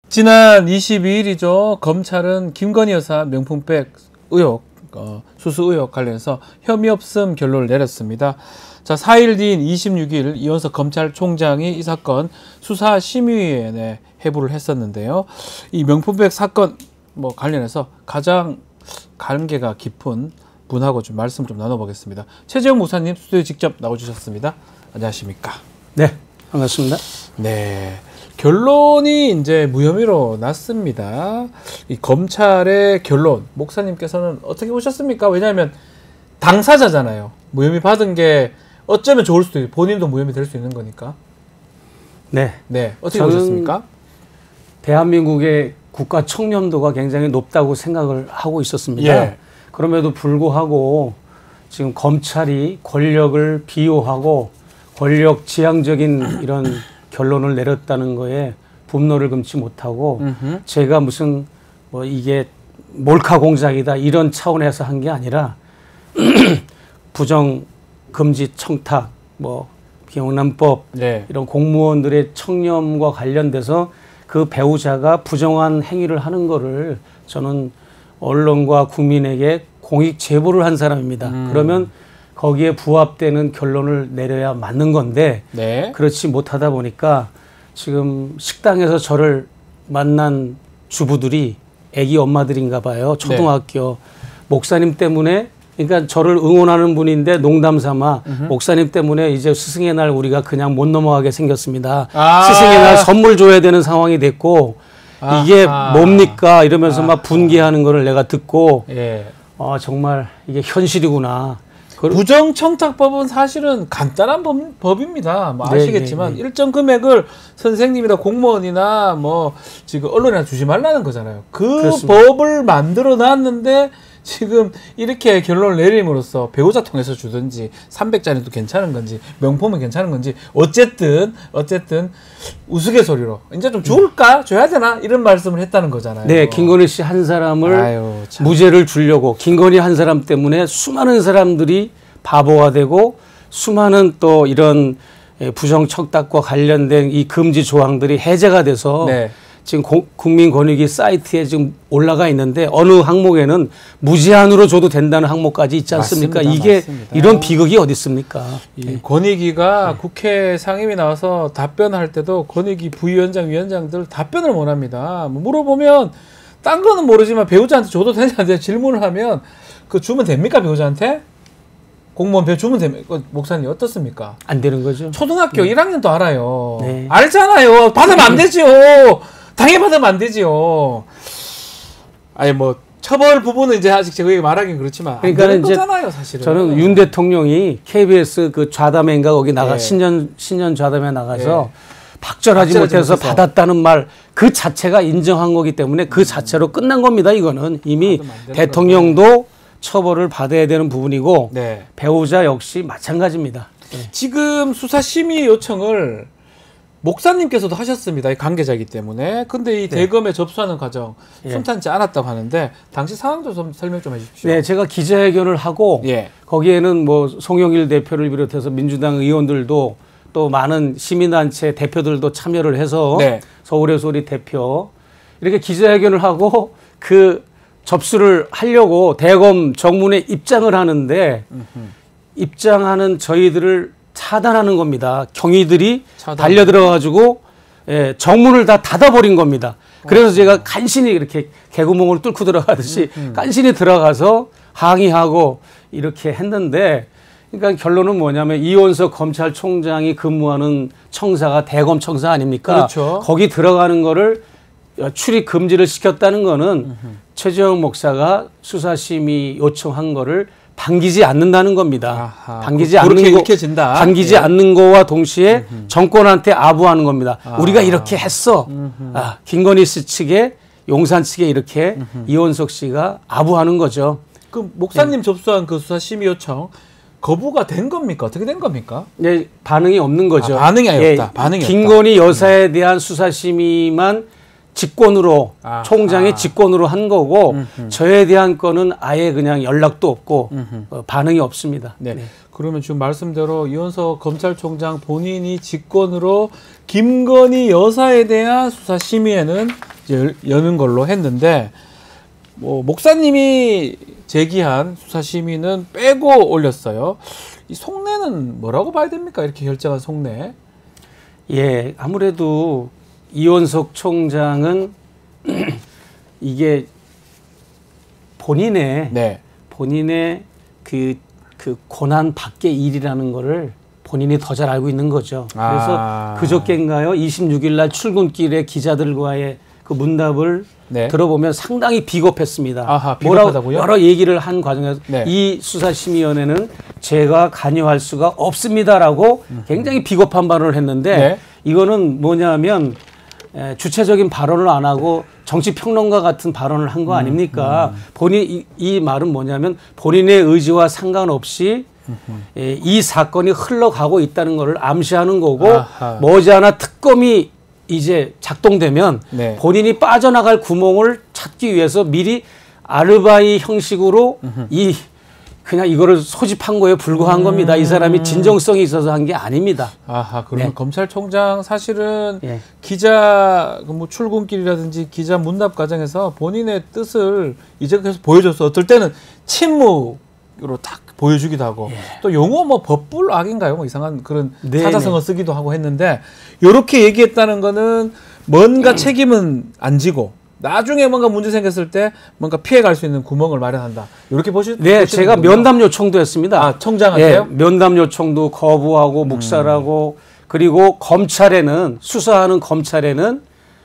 지난 22일이죠. 검찰은 김건희 여사 명품백 의혹, 수수 의혹 관련해서 혐의 없음 결론을 내렸습니다. 자, 4일 뒤인 26일 이원석 검찰총장이 이 사건 수사심의위원회에 회부를 했었는데요. 이 명품백 사건 관련해서 가장 관계가 깊은 분하고 좀 말씀 좀 나눠보겠습니다. 최재형 목사님 스튜디오에 직접 나와주셨습니다. 안녕하십니까? 네, 반갑습니다. 네. 결론이 이제 무혐의로 났습니다. 이 검찰의 결론, 목사님께서는 어떻게 보셨습니까? 왜냐하면 당사자잖아요. 무혐의 받은 게 어쩌면 좋을 수도 있고, 본인도 무혐의 될 수 있는 거니까. 네. 네. 어떻게 보셨습니까? 대한민국의 국가 청렴도가 굉장히 높다고 생각을 하고 있었습니다. 예. 그럼에도 불구하고 지금 검찰이 권력을 비호하고 권력 지향적인 이런 결론을 내렸다는 거에 분노를 금치 못하고 제가 무슨 이게 몰카 공작이다 이런 차원에서 한 게 아니라 부정 금지 청탁 기억난법 네. 이런 공무원들의 청렴과 관련돼서 그 배우자가 부정한 행위를 하는 거를 저는 언론과 국민에게 공익 제보를 한 사람입니다. 그러면 거기에 부합되는 결론을 내려야 맞는 건데 네. 그렇지 못하다 보니까 지금 식당에서 저를 만난 주부들이 애기 엄마들인가 봐요. 초등학교. 목사님 때문에 그러니까 저를 응원하는 분인데 농담 삼아 목사님 때문에 이제 스승의 날 우리가 그냥 못 넘어가게 생겼습니다. 스승의 날 선물 줘야 되는 상황이 됐고 이게 뭡니까 이러면서 막 분개하는 거를 내가 듣고 예. 정말 이게 현실이구나. 부정청탁법은 사실은 간단한 법입니다. 아시겠지만 네. 일정 금액을 선생님이나 공무원이나 지금 언론이나 주지 말라는 거잖아요. 그렇습니다. 법을 만들어 놨는데 지금 이렇게 결론을 내림으로써 배우자 통해서 주든지 300짜리도 괜찮은 건지 명품은 괜찮은 건지 어쨌든 우스갯소리로 이제 좀 줄까? 줘야 되나? 이런 말씀을 했다는 거잖아요. 네, 김건희 씨 한 사람을 무죄를 주려고 김건희 한 사람 때문에 수많은 사람들이 바보가 되고 수많은 또 이런 부정청탁과 관련된 이 금지 조항들이 해제가 돼서 네. 지금 국민권익위 사이트에 지금 올라가 있는데 어느 항목에는 무제한으로 줘도 된다는 항목까지 있지 않습니까? 맞습니다. 이게 맞습니다. 이런 비극이 어디 있습니까? 이 권익위가 국회 상임위 나와서 답변할 때도 권익위 부위원장, 위원장들 답변을 못 합니다. 물어보면 딴 거는 모르지만 배우자한테 줘도 되냐는데 질문을 하면 그 주면 됩니까? 배우자한테? 공무원 배 주면 됩니까? 목사님 어떻습니까? 안 되는 거죠. 초등학교 1학년도 알아요. 네. 알잖아요. 받으면 안 되지요. 당해받으면 안 되지요. 아니 처벌 부분은 이제 아직 제가 말하긴 그렇지만 그러니까 안 되는 거잖아요, 사실은. 저는 윤 대통령이 KBS 그 좌담회인가 거기 나가 신년 좌담회 나가서 박절하지 못해서 받았다는 말 그 자체가 인정한 거기 때문에 그 자체로 끝난 겁니다. 이거는 이미 대통령도 처벌을 받아야 되는 부분이고 네. 배우자 역시 마찬가지입니다. 네. 지금 수사심의 요청을 목사님께서도 하셨습니다. 관계자이기 때문에. 근데 이 대검에 접수하는 과정 순탄치 않았다고 하는데 당시 상황도 좀 설명 좀 해주십시오. 네, 제가 기자회견을 하고 거기에는 송영일 대표를 비롯해서 민주당 의원들도 또 많은 시민단체 대표들도 참여를 해서 서울의 소리 대표 이렇게 기자회견을 하고 그 접수를 하려고 대검 정문에 입장을 하는데 입장하는 저희들을 차단하는 겁니다. 경위들이 달려 들어가지고 정문을 다 닫아버린 겁니다. 그래서 제가 간신히 이렇게 개구멍을 뚫고 들어가듯이 간신히 들어가서 항의하고 이렇게 했는데 그러니까 결론은 뭐냐면 이원석 검찰총장이 근무하는 청사가 대검 청사 아닙니까? 그렇죠. 거기 들어가는 거를 출입 금지를 시켰다는 거는 최재형 목사가 수사심의 요청한 거를 반기지 않는다는 겁니다. 반기지 않는 거와 동시에 정권한테 아부하는 겁니다. 우리가 이렇게 했어. 김건희 씨 측에 용산 측에 이렇게 이원석 씨가 아부하는 거죠. 그 목사님 접수한 그 수사심의 요청 거부가 된 겁니까? 어떻게 된 겁니까? 네, 반응이 없는 거죠. 반응이 없다. 반응이 김건희 여사에 대한 수사심의만 직권으로 총장의 직권으로 한 거고 저에 대한 거는 아예 그냥 연락도 없고 반응이 없습니다. 네. 그러면 지금 말씀대로 이원석 검찰총장 본인이 직권으로 김건희 여사에 대한 수사심의에는 여는 걸로 했는데 뭐 목사님이 제기한 수사 심의는 빼고 올렸어요. 이 속내는 뭐라고 봐야 됩니까? 이렇게 결정한 속내. 예, 아무래도 이원석 총장은 이게 본인의 네. 그 고난 밖의 일이라는 거를 본인이 더 잘 알고 있는 거죠. 그래서 그저께인가요? 26일 날 출근길에 기자들과의 그 문답을 네. 들어보면 상당히 비겁했습니다. 아하, 비겁하다고요? 여러 얘기를 한 과정에서 네. 이 수사심의위원회는 제가 관여할 수가 없습니다라고 굉장히 비겁한 발언을 했는데 네. 이거는 뭐냐면 주체적인 발언을 안 하고 정치평론가 같은 발언을 한 거 아닙니까? 본인 이 말은 뭐냐면 본인의 의지와 상관없이 이 사건이 흘러가고 있다는 것을 암시하는 거고 아하. 머지않아 특검이 이제 작동되면 네. 본인이 빠져나갈 구멍을 찾기 위해서 미리 아르바이 형식으로 그냥 이거를 소집한 거에 불과한 겁니다. 이 사람이 진정성이 있어서 한 게 아닙니다. 아하, 그러면 네. 검찰총장 사실은 네. 기자 뭐 출근길이라든지 기자 문답 과정에서 본인의 뜻을 이제 계속 보여줬어. 어떨 때는 침묵으로 딱 보여주기도 하고 예. 또 용어 뭐 법불악인가요? 뭐 이상한 그런 네네. 사자성어 쓰기도 하고 했는데 이렇게 얘기했다는 거는 뭔가 책임은 안 지고 나중에 뭔가 문제 생겼을 때 뭔가 피해갈 수 있는 구멍을 마련한다. 이렇게 네, 제가 면담 요청도 했습니다. 아, 청장한테요? 네, 면담 요청도 거부하고 묵살하고 그리고 검찰에는 수사하는 검찰에는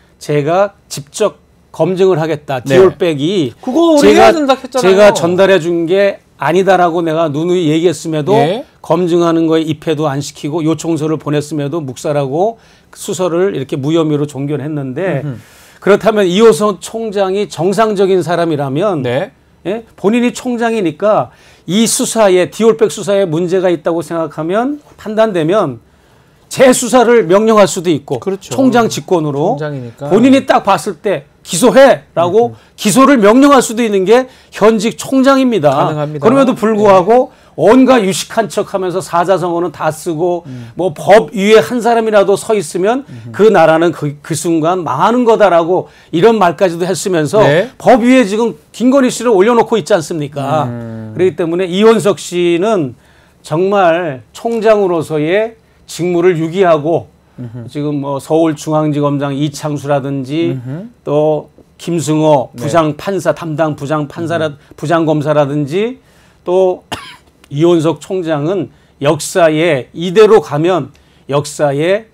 제가 직접 검증을 하겠다. 네. 디올백이 그거 우리 해야 된다 했잖아요. 제가 전달해 준 게 아니다라고 내가 누누이 얘기했음에도 예? 검증하는 거에 입회도 안 시키고 요청서를 보냈음에도 묵살하고 수서를 이렇게 무혐의로 종결했는데 그렇다면 이호선 총장이 정상적인 사람이라면 네. 예? 본인이 총장이니까 이 수사에 디올백 수사에 문제가 있다고 생각하면 판단되면 재수사를 명령할 수도 있고 그렇죠. 총장 직권으로 총장이니까. 본인이 딱 봤을 때 기소해라고 기소를 명령할 수도 있는 게 현직 총장입니다. 가능합니다. 그럼에도 불구하고 네. 온갖 유식한 척하면서 사자성어는 다 쓰고 뭐 법 위에 한 사람이라도 서 있으면 그 나라는 그 순간 망하는 거다라고 이런 말까지도 했으면서 네. 법 위에 지금 김건희 씨를 올려놓고 있지 않습니까? 그렇기 때문에 이원석 씨는 정말 총장으로서의 직무를 유기하고 지금 뭐 서울중앙지검장 이창수라든지 또 김승호 부장판사 담당 부장검사라든지 또 이원석 총장은 역사에 이대로 가면 역사의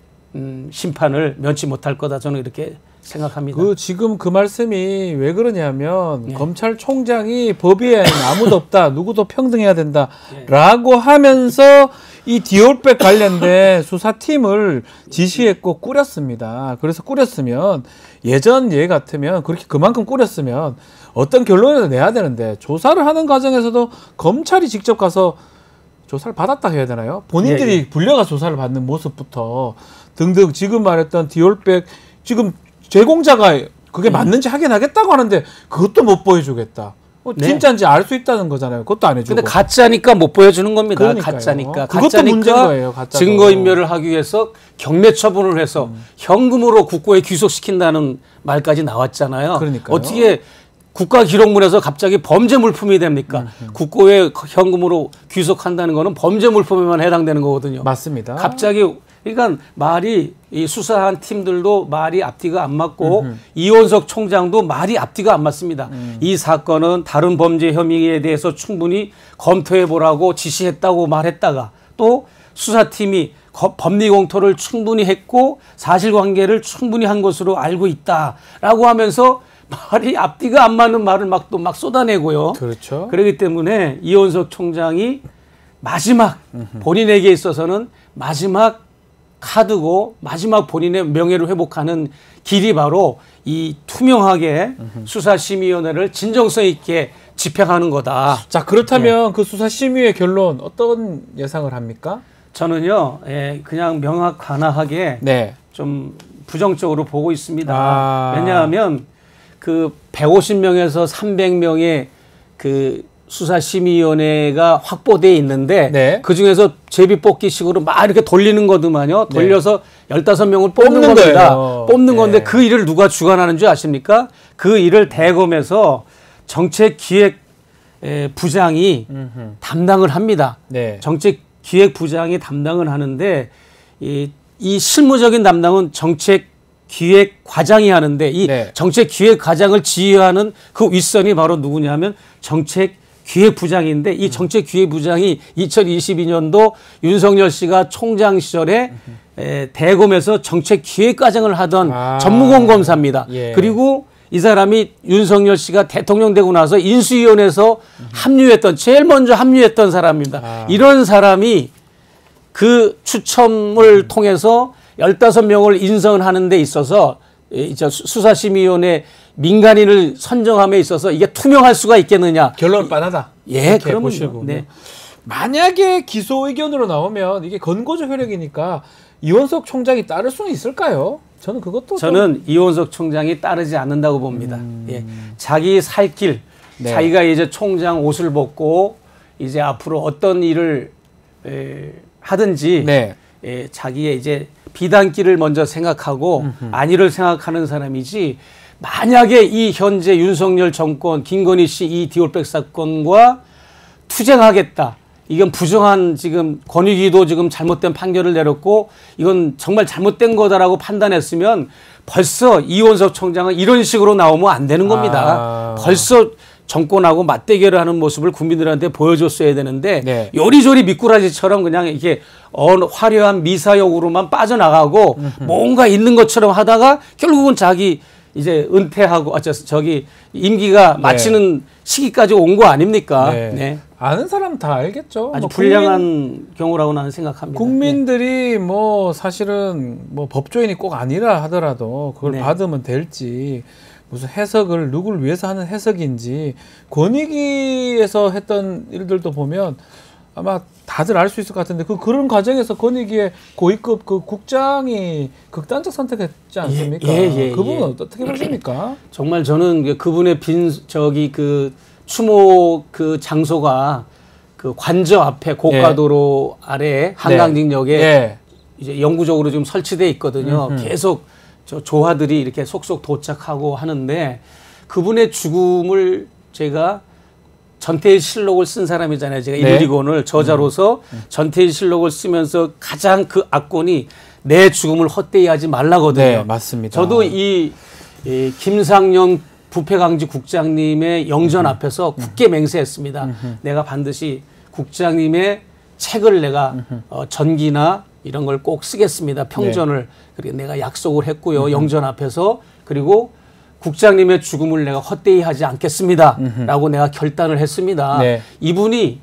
심판을 면치 못할 거다 저는 이렇게 생각합니다. 지금 그 말씀이 왜 그러냐면 네. 검찰총장이 법위에 아무도 없다. 누구도 평등해야 된다라고 하면서 이 디올백 관련된 수사팀을 지시했고 꾸렸습니다. 그래서 꾸렸으면 예전 예 같으면 그렇게 그만큼 꾸렸으면 어떤 결론을 내야 되는데 조사를 하는 과정에서도 검찰이 직접 가서 조사를 받았다 해야 되나요? 본인들이 예. 불려가 조사를 받는 모습부터 등등 지금 말했던 디올백 지금 제공자가 그게 맞는지 확인하겠다고 하는데 그것도 못 보여주겠다. 네. 진짜인지 알 수 있다는 거잖아요. 그것도 안 해주고. 근데 가짜니까 못 보여주는 겁니다. 그러니까요. 가짜니까. 그것도 문제인 거예요. 가짜도. 증거인멸을 하기 위해서 경매 처분을 해서 현금으로 국고에 귀속시킨다는 말까지 나왔잖아요. 그러니까요. 어떻게 국가기록물에서 갑자기 범죄 물품이 됩니까? 국고에 현금으로 귀속한다는 거는 범죄 물품에만 해당되는 거거든요. 맞습니다. 갑자기 그러니까 말이 이 수사한 팀들도 말이 앞뒤가 안 맞고 이원석 총장도 말이 앞뒤가 안 맞습니다. 이 사건은 다른 범죄 혐의에 대해서 충분히 검토해 보라고 지시했다고 말했다가 또 수사팀이 법리 공토를 충분히 했고 사실관계를 충분히 한 것으로 알고 있다라고 하면서 말이 앞뒤가 안 맞는 말을 막 쏟아내고요. 그렇죠. 그렇기 때문에 이원석 총장이 마지막 본인에게 있어서는 마지막 카드고 마지막 본인의 명예를 회복하는 길이 바로 이 투명하게 수사심의위원회를 진정성 있게 집행하는 거다. 자 그렇다면 네. 그 수사심의의 결론 어떤 예상을 합니까? 저는요 그냥 명확하게 네. 좀 부정적으로 보고 있습니다. 왜냐하면 그 150명에서 300명의 그 수사심의위원회가 확보돼 있는데 네. 그중에서 제비뽑기식으로 막 이렇게 돌리는 거더만요. 돌려서 15명을 뽑는 겁니다. 거예요. 뽑는 건데 그 일을 누가 주관하는 줄 아십니까? 그 일을 대검에서 정책기획부장이 담당을 합니다. 네. 정책기획부장이 담당을 하는데 이 실무적인 담당은 정책기획과장이 하는데 이 네. 정책기획과장을 지휘하는 그 윗선이 바로 누구냐면 정책기획부장인데 이 정책기획부장이 2022년도 윤석열 씨가 총장 시절에 대검에서 정책기획과장을 하던 전무공 검사입니다. 예. 그리고 이 사람이 윤석열 씨가 대통령 되고 나서 인수위원회에서 합류했던 제일 먼저 합류했던 사람입니다. 이런 사람이 그 추첨을 통해서 15명을 인선하는 데 있어서 수사심의위원회 민간인을 선정함에 있어서 이게 투명할 수가 있겠느냐. 결론 뻔하다. 예, 그러면 네. 만약에 기소 의견으로 나오면 이게 건고조 효력이니까 이원석 총장이 따를 수는 있을까요? 저는 이원석 총장이 따르지 않는다고 봅니다. 예. 자기 살 길, 네. 자기가 이제 총장 옷을 벗고 이제 앞으로 어떤 일을 하든지 네. 자기의 이제 비단길을 먼저 생각하고 안위를 생각하는 사람이지 만약에 이 현재 윤석열 정권 김건희 씨 이 디올백 사건과 투쟁하겠다. 이건 부정한 지금 권익위도 지금 잘못된 판결을 내렸고 이건 정말 잘못된 거다라고 판단했으면 벌써 이원석 총장은 이런 식으로 나오면 안 되는 겁니다. 벌써 정권하고 맞대결을 하는 모습을 국민들한테 보여줬어야 되는데 네. 요리조리 미꾸라지처럼 그냥 이렇게 화려한 미사역으로만 빠져나가고 뭔가 있는 것처럼 하다가 결국은 자기 이제 은퇴하고 임기가 마치는 시기까지 온 거 아닙니까? 네. 네. 아는 사람 다 알겠죠. 아주 불량한 경우라고 나는 생각합니다. 국민들이 뭐 사실은 뭐 법조인이 꼭 아니라 하더라도 그걸 네. 받으면 될지 무슨 해석을 누구를 위해서 하는 해석인지 권익위에서 했던 일들도 보면 아마 다들 알 수 있을 것 같은데 그런 과정에서 권익위의 고위급 그 국장이 극단적 선택했지 않습니까? 그 부분은 어떻게 보십니까? 정말 저는 그분의 그 추모 그 장소가 그 관저 앞에 고가도로 아래 한강직역에 이제 영구적으로 지금 설치돼 있거든요. 계속 조화들이 이렇게 속속 도착하고 하는데 그분의 죽음을 제가 전태일 실록을 쓴 사람이잖아요. 제가 일기권을 저자로서 전태일 실록을 쓰면서 가장 그 악권이 내 죽음을 헛되이 하지 말라거든요. 네, 맞습니다. 저도 이 김상영 부패강지 국장님의 영전 앞에서 굳게 맹세했습니다. 내가 반드시 국장님의 책을 내가 전기나 이런 걸 꼭 쓰겠습니다. 평전을. 그리고 내가 약속을 했고요. 영전 앞에서. 그리고 국장님의 죽음을 내가 헛되이 하지 않겠습니다. 라고 내가 결단을 했습니다. 네. 이분이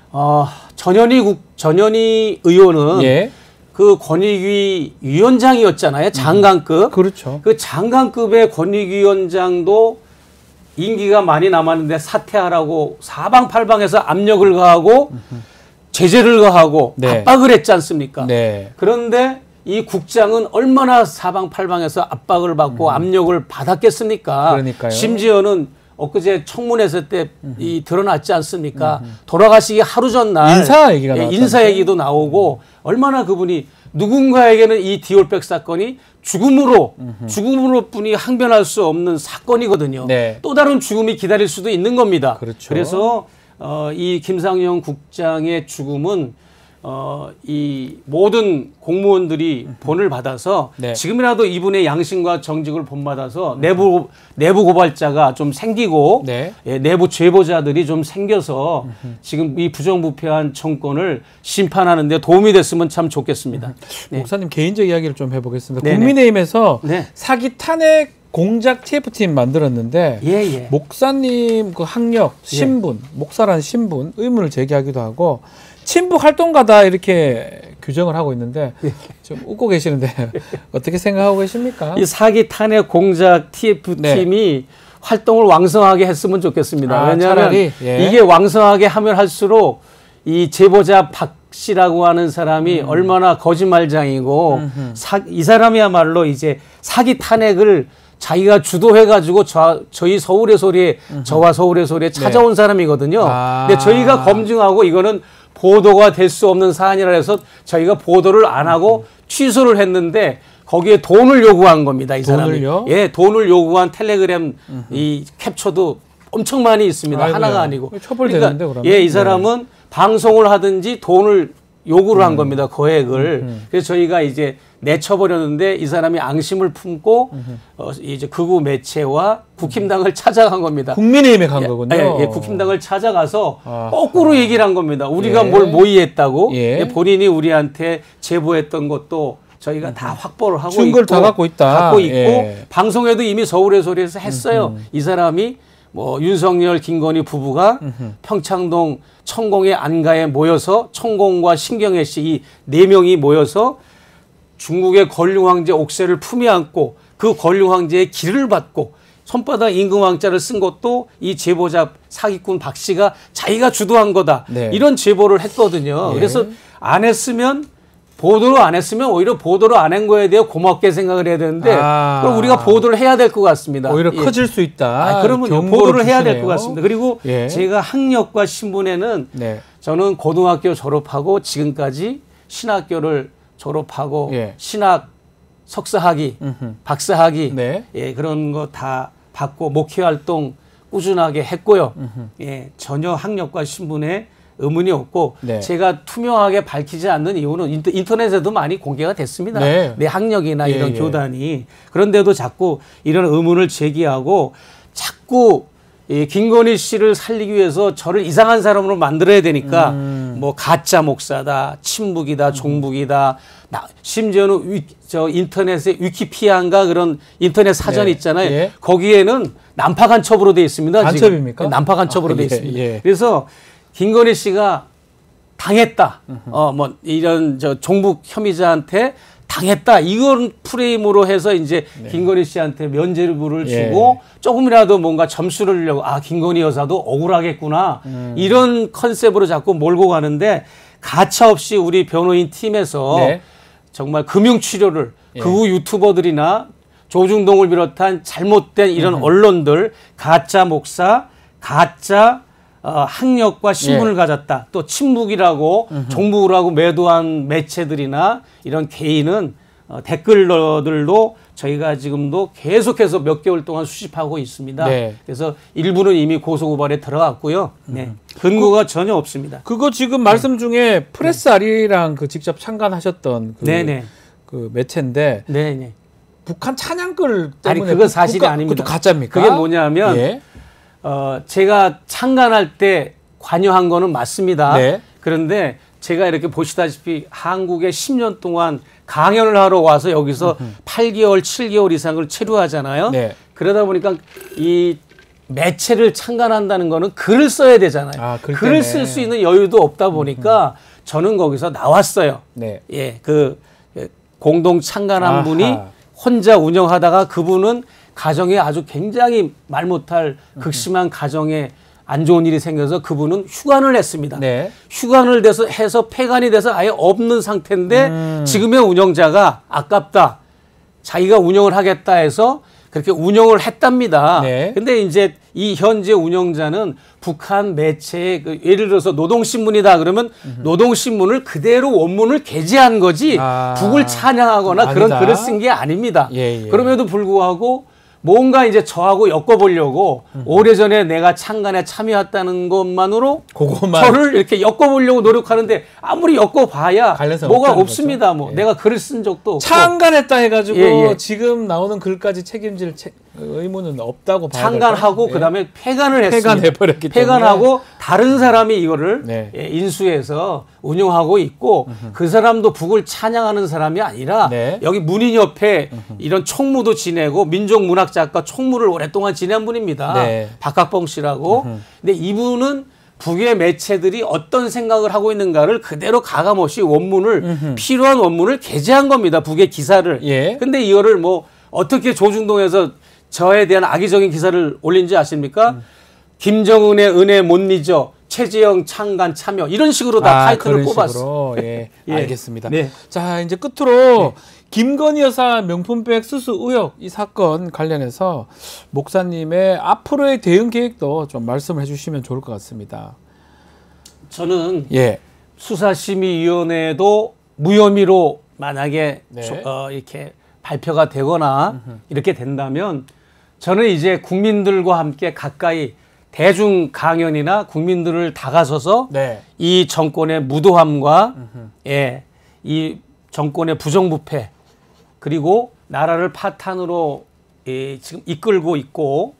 전현희 의원은 그 권익위 위원장이었잖아요. 장관급. 그렇죠. 그 장관급의 권익위원장도 임기가 많이 남았는데 사퇴하라고 사방팔방에서 압력을 가하고 제재를 가하고 압박을 했지 않습니까? 그런데 이 국장은 얼마나 사방팔방에서 압박을 받고 압력을 받았겠습니까? 그러니까요. 심지어는 엊그제 청문회에서 때 드러났지 않습니까? 돌아가시기 하루 전날 인사 얘기도 나오고 얼마나 그분이 누군가에게는 이 디올백 사건이 죽음으로 뿐이 항변할 수 없는 사건이거든요. 또 다른 죽음이 기다릴 수도 있는 겁니다. 그렇죠. 그래서 이 김상영 국장의 죽음은 이 모든 공무원들이 본을 받아서 지금이라도 이분의 양심과 정직을 본받아서 내부 고발자가 좀 생기고 내부 제보자들이 좀 생겨서 지금 이 부정부패한 정권을 심판하는 데 도움이 됐으면 참 좋겠습니다. 목사님 개인적 이야기를 좀 해보겠습니다. 국민의힘에서 사기 탄핵 공작 TF팀 만들었는데 목사님 그 학력, 신분, 목사라는 신분 의문을 제기하기도 하고 친북 활동가다 이렇게 규정을 하고 있는데 좀 웃고 계시는데 어떻게 생각하고 계십니까? 이 사기 탄핵 공작 TF팀이 활동을 왕성하게 했으면 좋겠습니다. 왜냐하면 이게 왕성하게 하면 할수록 이 제보자 박 씨라고 하는 사람이 얼마나 거짓말장이고 이 사람이야말로 이제 사기 탄핵을 자기가 주도해가지고 저희 서울의 소리에 저와 서울의 소리에 찾아온 네. 사람이거든요. 근데 저희가 검증하고 이거는 보도가 될 수 없는 사안이라 해서 저희가 보도를 안 하고 취소를 했는데 거기에 돈을 요구한 겁니다. 이 사람이. 돈을요? 예, 돈을 요구한 텔레그램 이 캡처도 엄청 많이 있습니다. 아이고야. 하나가 아니고. 처벌되는데 그러니까, 그러면? 예, 이 사람은 네. 방송을 하든지 돈을 요구를 한 겁니다. 거액을. 그래서 저희가 이제 내쳐버렸는데 이 사람이 앙심을 품고 이제 극우 매체와 국힘당을 찾아간 겁니다. 국민의힘에 간 거군요. 예, 국힘당을 찾아가서 거꾸로 얘기를 한 겁니다. 우리가 예. 뭘 모의했다고 예. 본인이 우리한테 제보했던 것도 저희가 다 확보를 하고 증거를 다 갖고 있다. 갖고 있고 예. 방송에도 이미 서울의 소리에서 했어요. 이 사람이 뭐 윤석열, 김건희 부부가 평창동 천공의 안가에 모여서 천공과 신경애 씨 이 네 명이 모여서 중국의 건륜 황제 옥새를 품에 안고 그 건륜 황제의 기를 받고 손바닥 임금왕자를 쓴 것도 이 제보자 사기꾼 박 씨가 자기가 주도한 거다. 네. 이런 제보를 했거든요. 네. 그래서 안 했으면 보도를 안 했으면 오히려 보도를 안 한 거에 대해 고맙게 생각을 해야 되는데 그럼 우리가 보도를 해야 될 것 같습니다. 오히려 예. 커질 수 있다. 그러면 보도를 해야 될 것 같습니다. 그리고 예. 제가 학력과 신분에는 네. 저는 고등학교 졸업하고 지금까지 신학교를 졸업하고 예. 신학 석사학위, 박사학위 네. 예, 그런 거 다 받고 목회활동 꾸준하게 했고요. 예, 전혀 학력과 신분에 의문이 없고 네. 제가 투명하게 밝히지 않는 이유는 인터넷에도 많이 공개가 됐습니다. 네. 내 학력이나 예, 이런 예. 교단이. 그런데도 자꾸 이런 의문을 제기하고 자꾸 이 김건희 씨를 살리기 위해서 저를 이상한 사람으로 만들어야 되니까 뭐 가짜 목사다, 친북이다, 종북이다. 심지어는 저 인터넷에 위키피아인가 그런 인터넷 사전 네. 있잖아요. 예. 거기에는 난파 간첩으로 돼 있습니다. 간첩입니까? 난파 간첩으로 돼 있습니다. 예. 그래서 김건희 씨가 당했다. 뭐 이런 저 종북 혐의자한테 당했다. 이건 프레임으로 해서 이제 네. 김건희 씨한테 면죄부를 주고 예. 조금이라도 뭔가 점수를 주려고 김건희 여사도 억울하겠구나. 이런 컨셉으로 자꾸 몰고 가는데 가차 없이 우리 변호인 팀에서 네. 정말 금융 치료를 예. 극우 유튜버들이나 조중동을 비롯한 잘못된 이런 언론들 가짜 목사, 가짜 학력과 신분을 예. 가졌다. 또 친북이라고 종북이라고 매도한 매체들이나 이런 개인은 댓글러들도 저희가 지금도 계속해서 몇 개월 동안 수집하고 있습니다. 네. 그래서 일부는 이미 고소고발에 들어갔고요. 네. 근거가 전혀 없습니다. 그거 지금 말씀 중에 프레스 아리랑 그 직접 참관하셨던 그 매체인데 네네. 북한 찬양글 때문에 아니 그거 사실이 아닙니다. 그것도 가짜입니까? 그게 뭐냐면 예. 제가 참관할 때 관여한 거는 맞습니다. 네. 그런데 제가 이렇게 보시다시피 한국에 10년 동안 강연을 하러 와서 여기서 8개월, 7개월 이상을 체류하잖아요. 네. 그러다 보니까 이 매체를 참관한다는 거는 글을 써야 되잖아요. 글을 쓸 수 있는 여유도 없다 보니까 저는 거기서 나왔어요. 네. 예, 그 공동 참관한 분이 혼자 운영하다가 그분은 가정에 아주 굉장히 말 못할 극심한 가정에 안 좋은 일이 생겨서 그분은 휴관을 했습니다. 네. 휴관을 해서 폐관이 돼서 아예 없는 상태인데 지금의 운영자가 아깝다. 자기가 운영을 하겠다 해서 그렇게 운영을 했답니다. 네. 근데 이제 이 현재 운영자는 북한 매체에 예를 들어서 노동신문이다 그러면 노동신문을 그대로 원문을 게재한 거지 북을 찬양하거나 아니다. 그런 글을 쓴 게 아닙니다. 예, 예. 그럼에도 불구하고 뭔가 이제 저하고 엮어보려고 오래전에 내가 창간에 참여했다는 것만으로 저를 이렇게 엮어보려고 노력하는데 아무리 엮어봐야 뭐가 없습니다. 뭐 예. 내가 글을 쓴 적도 없고. 창간했다 해가지고 예. 지금 나오는 글까지 책임질 의무는 없다고 봐야 창간하고 그다음에 폐간을 했습니다. 폐간해버렸기 때문에. 폐간하고 다른 사람이 이거를 네. 인수해서 운영하고 있고 그 사람도 북을 찬양하는 사람이 아니라 네. 여기 문인 옆에 이런 총무도 지내고 민족문학작가 총무를 오랫동안 지낸 분입니다. 네. 박학봉 씨라고. 근데 이분은 북의 매체들이 어떤 생각을 하고 있는가를 그대로 가감없이 원문을 필요한 원문을 게재한 겁니다. 북의 기사를. 예. 근데 이거를 뭐 어떻게 조중동에서 저에 대한 악의적인 기사를 올린지 아십니까? 김정은의 은혜 못 잊어 최재형 창간 참여 이런 식으로 다 타이틀을 뽑았어요. 예. 예. 알겠습니다. 네. 자 이제 끝으로 김건희 여사 명품백 수수 의혹 이 사건 관련해서 목사님의 앞으로의 대응 계획도 좀 말씀을 해주시면 좋을 것 같습니다. 저는 수사심의위원회도 무혐의로 만약에 이렇게 발표가 되거나 이렇게 된다면 저는 이제 국민들과 함께 가까이 대중 강연이나 국민들을 다가서서 이 정권의 무도함과 이 정권의 부정부패 그리고 나라를 파탄으로 지금 이끌고 있고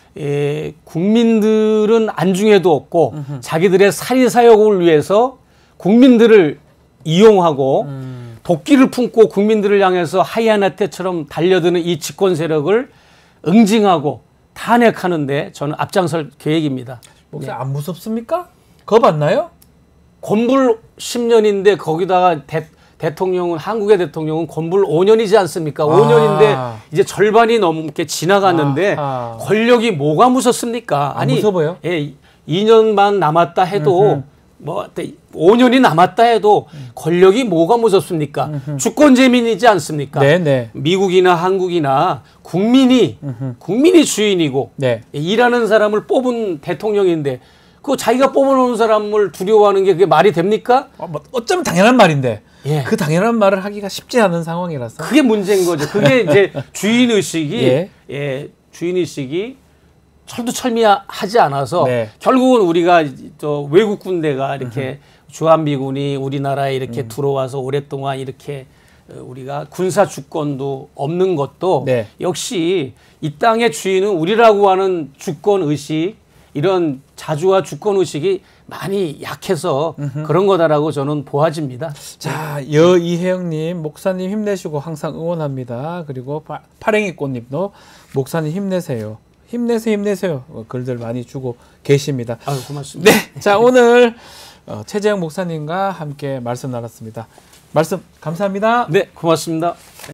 국민들은 안중에도 없고 자기들의 사리사욕을 위해서 국민들을 이용하고 도끼를 품고 국민들을 향해서 하이아나테처럼 달려드는 이 집권 세력을 응징하고 탄핵하는데 저는 앞장설 계획입니다. 목사 안 무섭습니까? 겁 안 나요? 건불 10년인데 거기다가 대통령은 한국의 대통령은 건불 5년이지 않습니까? 5년인데 이제 절반이 넘게 지나갔는데 권력이 뭐가 무섭습니까? 아니 무서워요? 2년만 남았다 해도 뭐 5년이 남았다 해도 권력이 뭐가 무섭습니까? 주권재민이지 않습니까? 미국이나 한국이나 국민이 주인이고 일하는 사람을 뽑은 대통령인데 그 자기가 뽑아놓은 사람을 두려워하는 게 그게 말이 됩니까? 어쩌면 당연한 말인데 그 당연한 말을 하기가 쉽지 않은 상황이라서 그게 문제인 거죠. 그게 이제 주인의식이 주인의식이 철두철미하지 않아서 결국은 우리가 또 외국 군대가 이렇게 주한미군이 우리나라에 이렇게 들어와서 오랫동안 이렇게 우리가 군사 주권도 없는 것도 역시 이 땅의 주인은 우리라고 하는 주권 의식 이런 자주와 주권 의식이 많이 약해서 그런 거다라고 저는 보아집니다. 자, 여이혜영님 목사님 힘내시고 항상 응원합니다. 그리고 파랭이 꽃님도 목사님 힘내세요. 힘내세요. 글들 많이 주고 계십니다. 고맙습니다. 네, 자 오늘 최재형 목사님과 함께 말씀 나눴습니다. 말씀 감사합니다. 네, 고맙습니다.